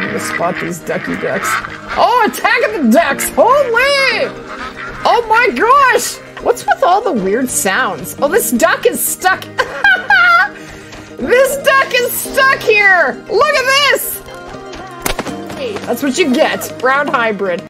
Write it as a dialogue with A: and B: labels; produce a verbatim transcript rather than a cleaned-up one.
A: to spot these ducky ducks. Oh, attacking the ducks! Holy! Oh my gosh! What's with all the weird sounds? Oh, this duck is stuck. This duck is stuck here! Look at this! That's what you get. Brown hybrid.